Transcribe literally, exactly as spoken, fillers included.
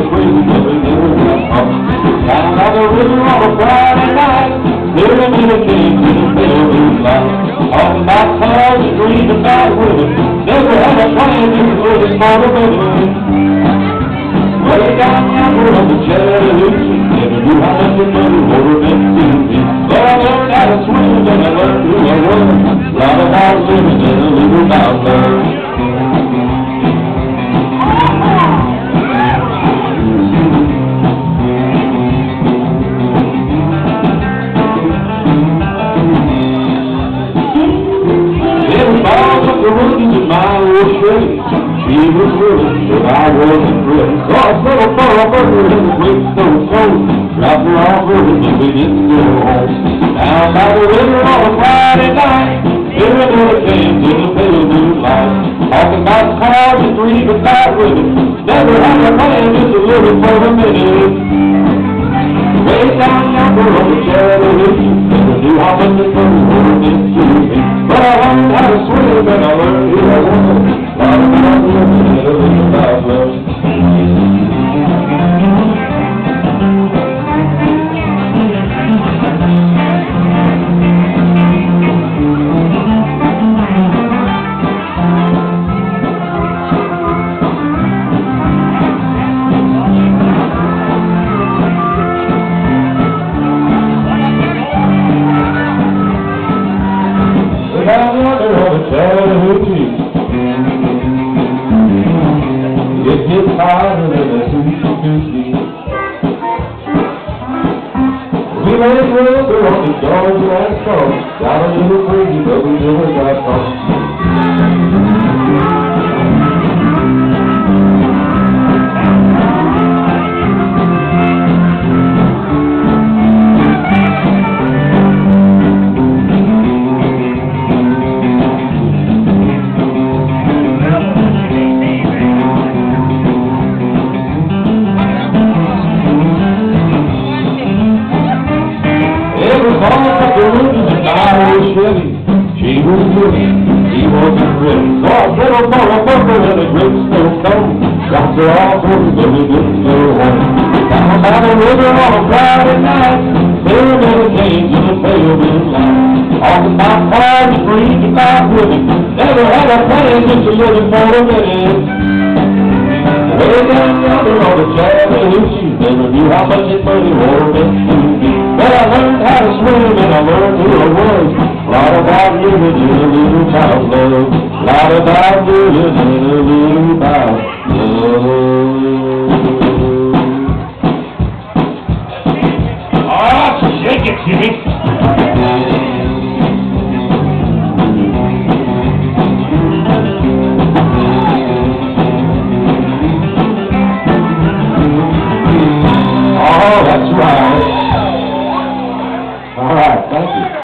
crazy, but we never got caught. Down by the river on a Friday night, living in a cage in a pale blue light. Talking about cars and dreaming about women, never had a plan, just was a smaller women. Way down yonder on the chatahoocie, never knew how much the money water meant to me. But I learned how to swim and I learned who I was. A lot about living and a little about love. The rookies in my old Chevy, she was willing, but I wasn't ready. So I settled for a burger in the great stove cold, dropped her off early, but we didn't go home. Down by the river on a Friday night, living in a cage in the pale blue light. Talking about cars and dreaming about women, never had a plan, just a little for a minute. Way down yonder on the chatahoocie, never knew how much the money water meant to me. But I learned how to swim and I learned who I was. A lot about living and a little about love. Down yonder on the chatahoocie, it gets hotter than a coochie-coochie. We made rubber on the dogs last fall, got a little crazy, but we never got caught. Chevy, she was willing, he wasn't ready. So I settled for a burger in a great snow cone, dropped her off early, but we didn't go home. Down by the river on a Friday night, living in a cage in a pale blue light. Talking about cars and dreaming about women, never had a plan, just a living for a minute. Way down yonder on the chatahoocie, never knew how much that money water meant to me. But I learned how to swim and I learned who I was. A lot about living and a little about love. A lot about living